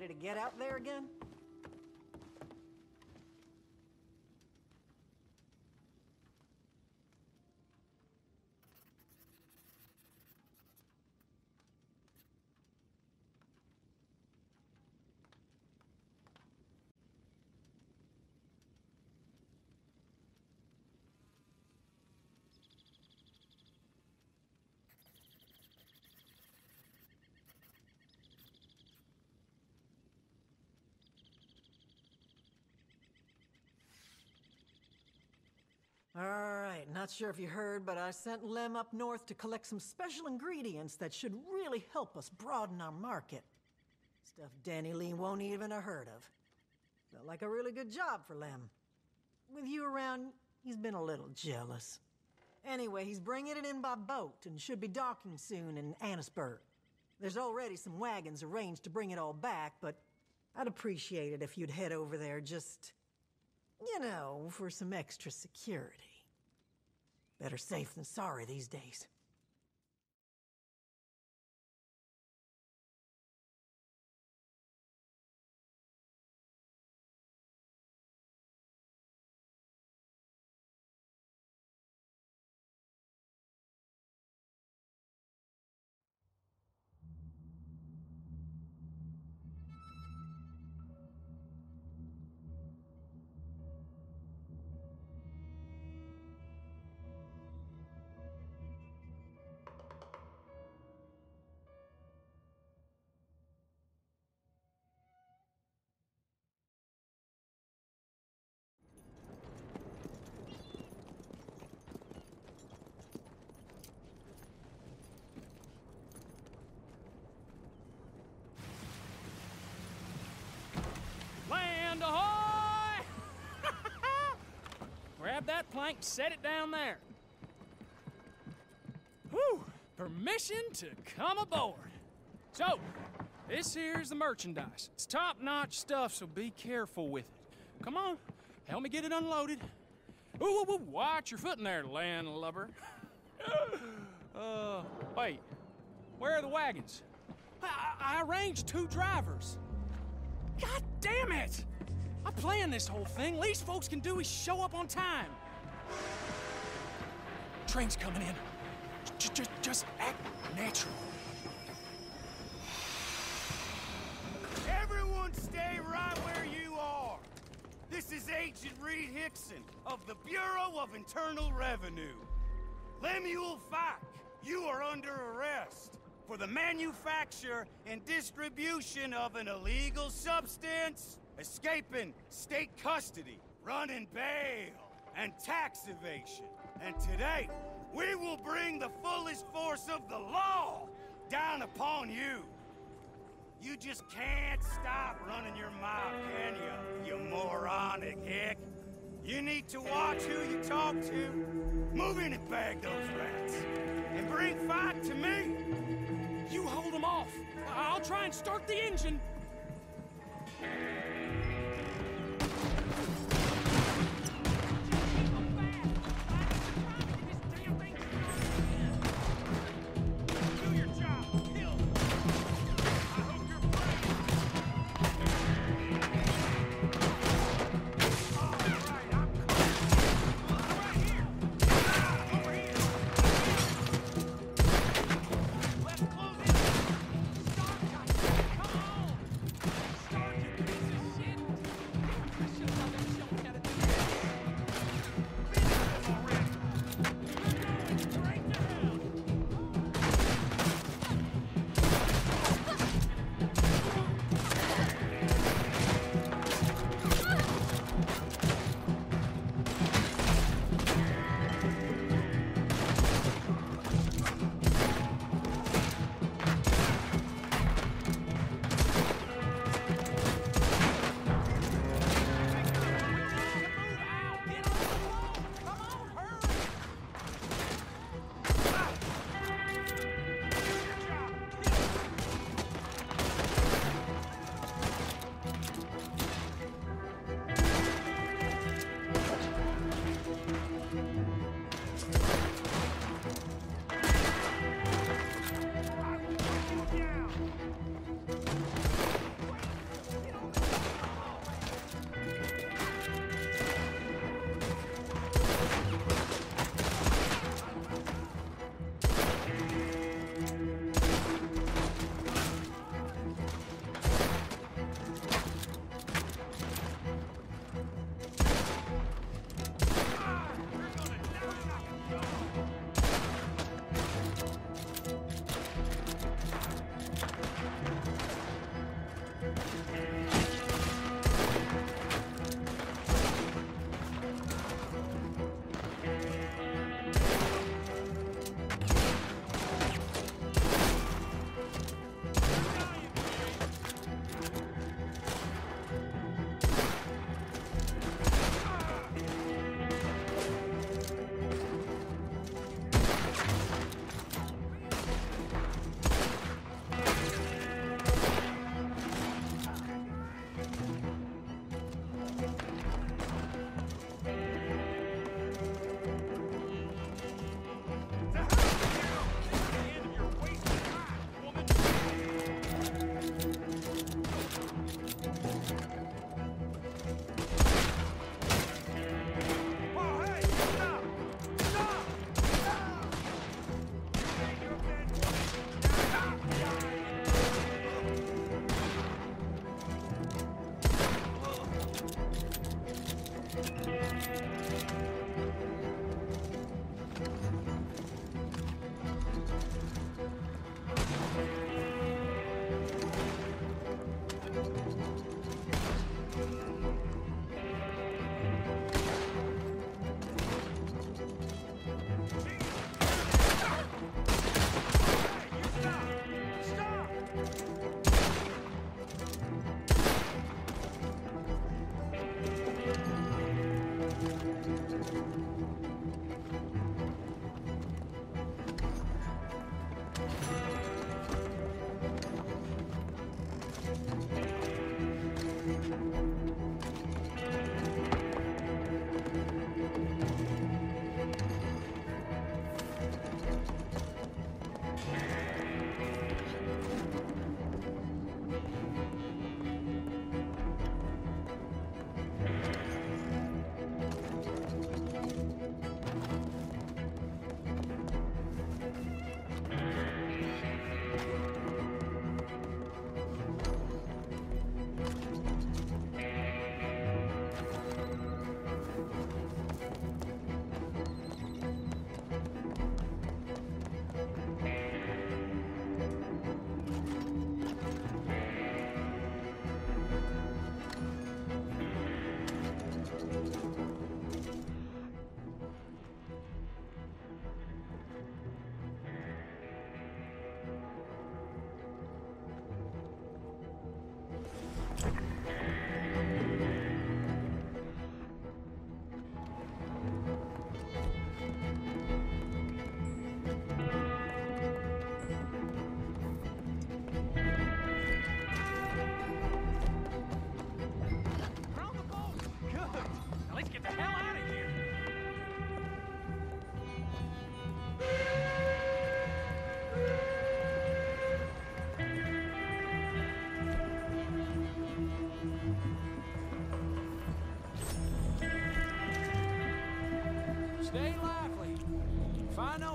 ready to get out there again? Alright, not sure if you heard, but I sent Lem up north to collect some special ingredients that should really help us broaden our market. Stuff Danny Lee won't even have heard of. Felt like a really good job for Lem. With you around, he's been a little jealous. Anyway, he's bringing it in by boat and should be docking soon in Annisburg. There's already some wagons arranged to bring it all back, but I'd appreciate it if you'd head over there just... you know, for some extra security. Better safe than sorry these days. Land ahoy! Grab that plank and set it down there. Whew! Permission to come aboard. So, this here's the merchandise. It's top-notch stuff, so be careful with it. Come on, help me get it unloaded. Ooh, watch your foot in there, landlubber. Wait, where are the wagons? I arranged 2 drivers. God damn it! I planned this whole thing. Least folks can do is show up on time. Train's coming in. Just act natural. Everyone stay right where you are. This is Agent Reed Hickson of the Bureau of Internal Revenue. Lemuel Fike, you are under arrest for the manufacture and distribution of an illegal substance, escaping state custody, running bail, and tax evasion. And today, we will bring the fullest force of the law down upon you. You just can't stop running your mouth, can you moronic hick? You need to watch who you talk to. Move in and bag those rats. And bring Fike to me. You hold them off. I'll try and start the engine. Do your job. Kill them. I hope you're brave. All right, I'm coming. Right here. Over here. Let's close in. Start, come on. Start, you pieces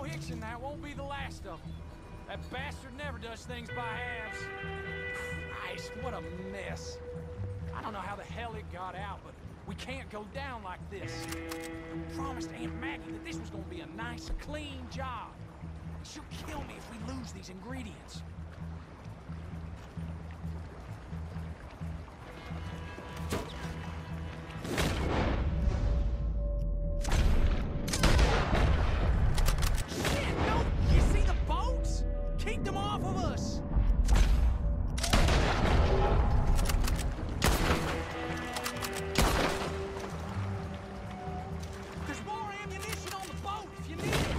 Hickson, that won't be the last of them. That bastard never does things by halves. Christ, what a mess. I don't know how the hell it got out, but we can't go down like this. I promised Aunt Maggie that this was gonna be a nice, clean job. She'll kill me if we lose these ingredients. Shit, no! You see the boats? Keep them off of us! There's more ammunition on the boat if you need it!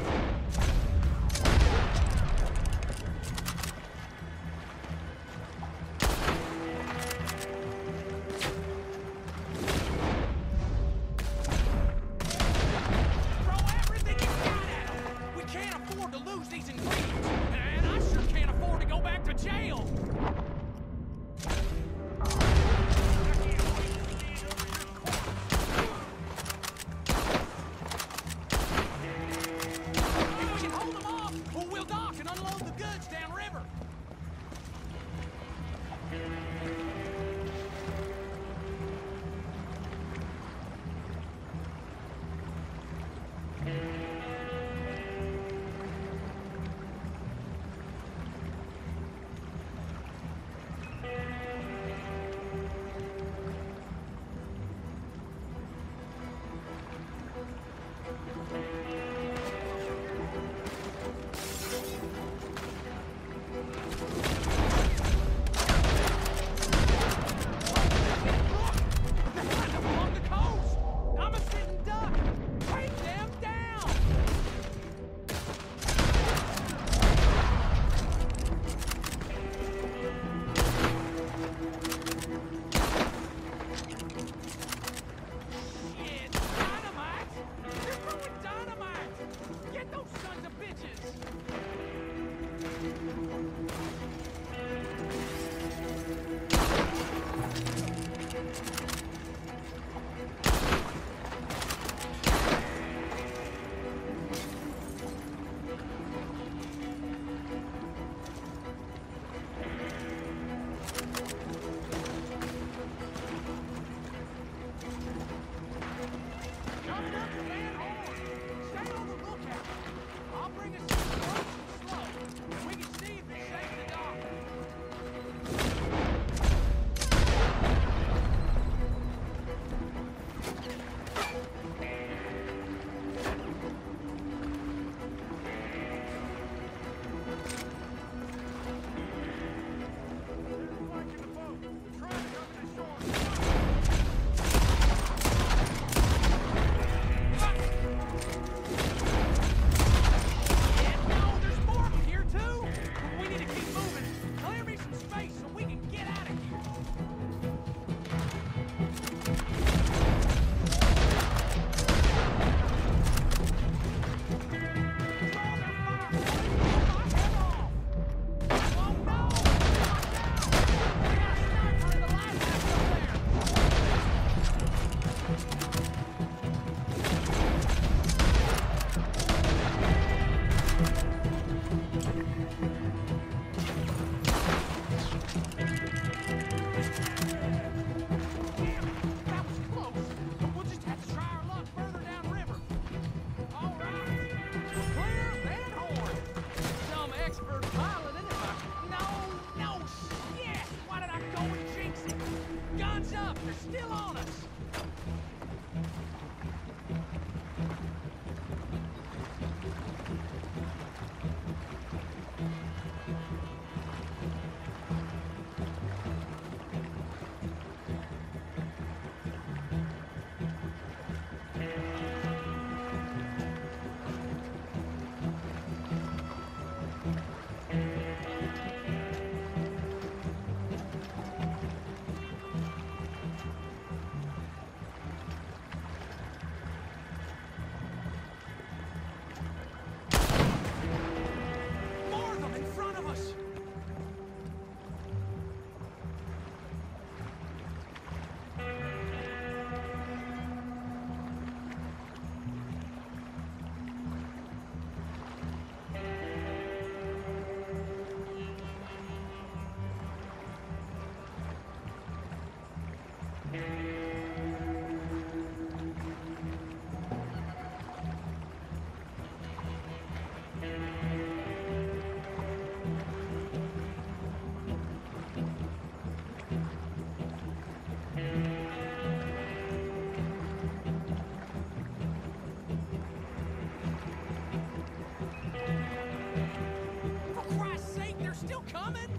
you coming?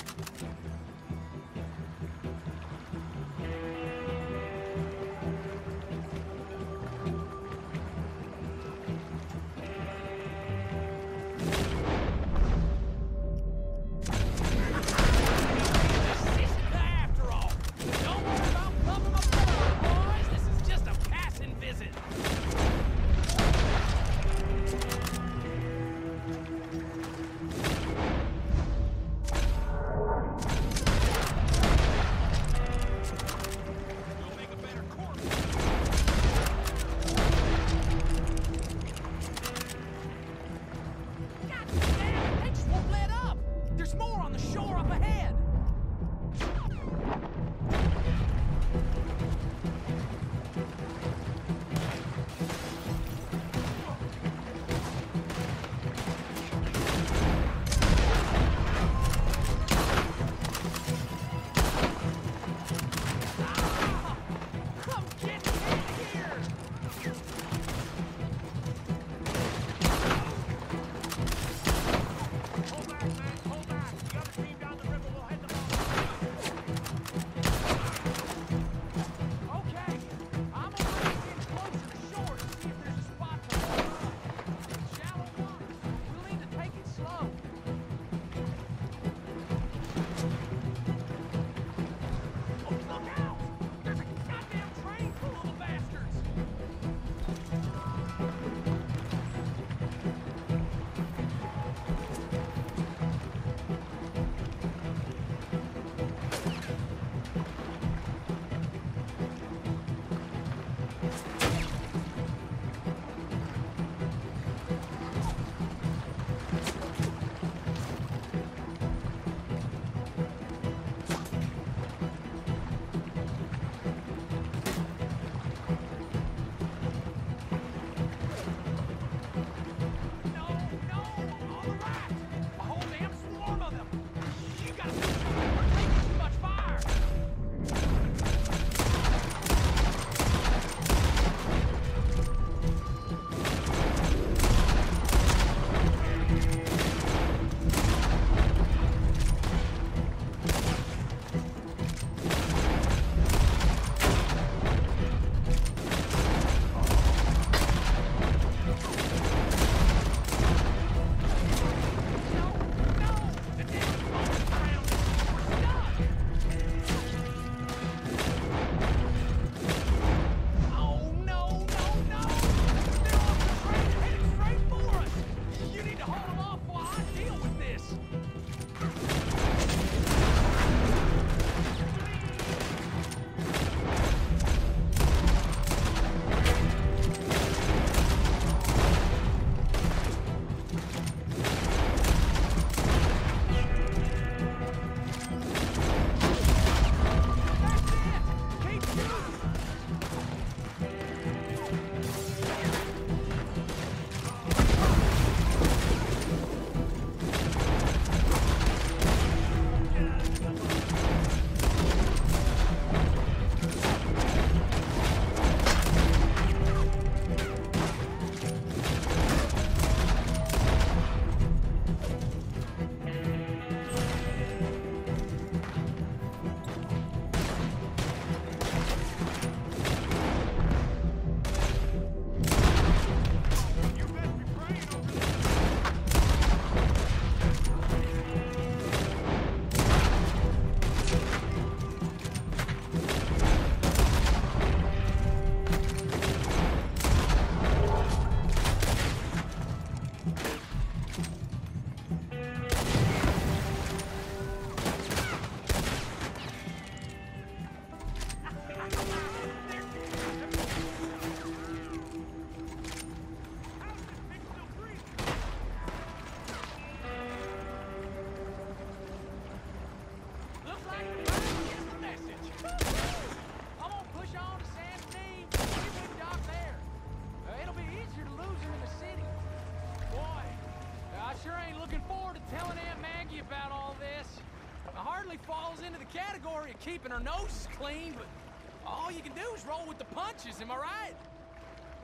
Category of keeping our noses clean, but all you can do is roll with the punches, am I right?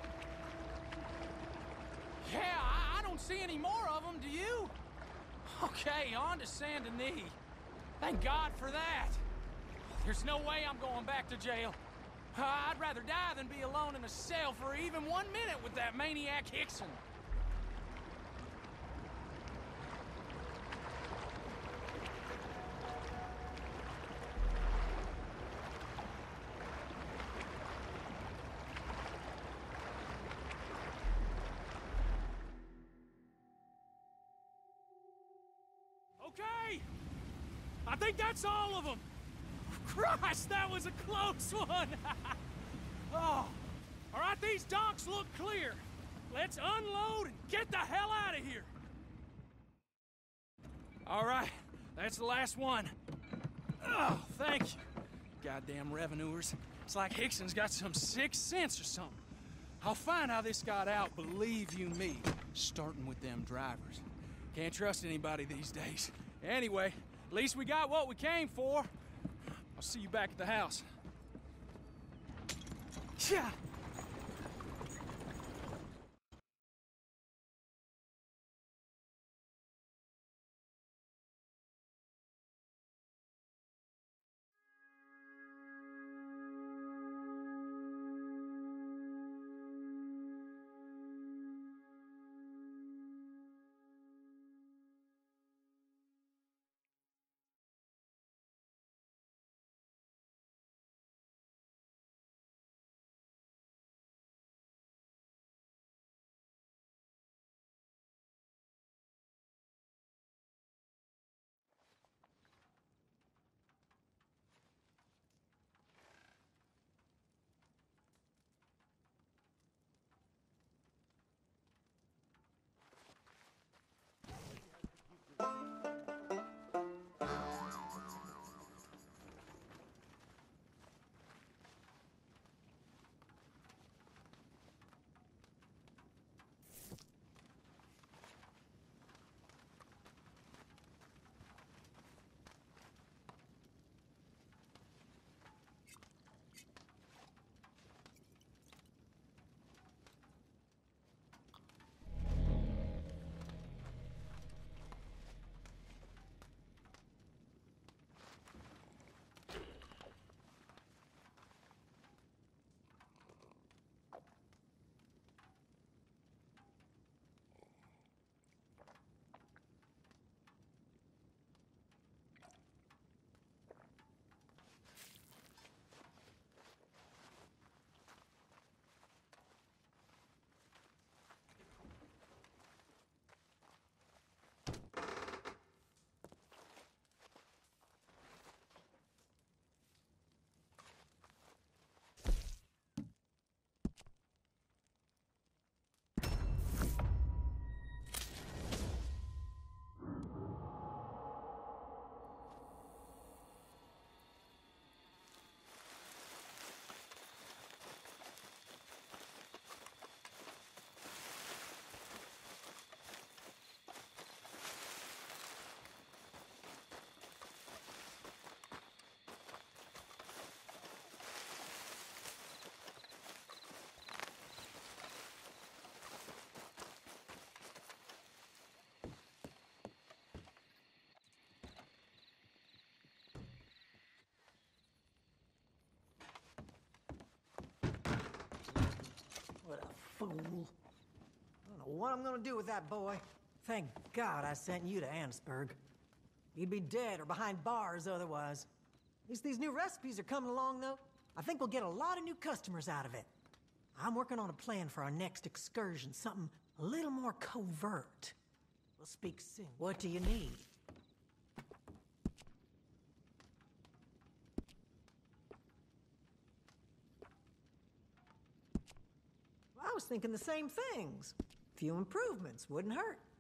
Yeah, I don't see any more of them, do you? Oh, Okay, on to Saint Denis. Thank God for that. There's no way I'm going back to jail. I'd rather die than be alone in a cell for even 1 minute with that maniac Hickson. Okay! I think that's all of them! Christ, that was a close one! Oh, all right, these docks look clear. Let's unload and get the hell out of here! All right, that's the last one. Oh, thank you. Goddamn revenuers. It's like Hickson's got some sixth sense or something. I'll find how this got out, believe you me, starting with them drivers. Can't trust anybody these days. Anyway, at least we got what we came for. I'll see you back at the house. Yeah. What a fool. I don't know what I'm gonna do with that boy. Thank God I sent you to Annesburg. He'd be dead or behind bars otherwise. At least these new recipes are coming along, though. I think we'll get a lot of new customers out of it. I'm working on a plan for our next excursion, something a little more covert. We'll speak soon. What do you need? I was thinking the same things. Few improvements wouldn't hurt.